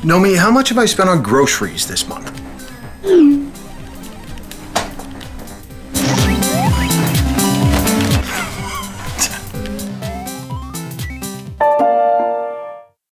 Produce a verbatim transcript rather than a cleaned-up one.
Nomi, how much have I spent on groceries this month?